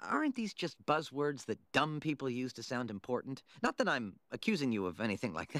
aren't these just buzzwords that dumb people use to sound important? Not that I'm accusing you of anything like that.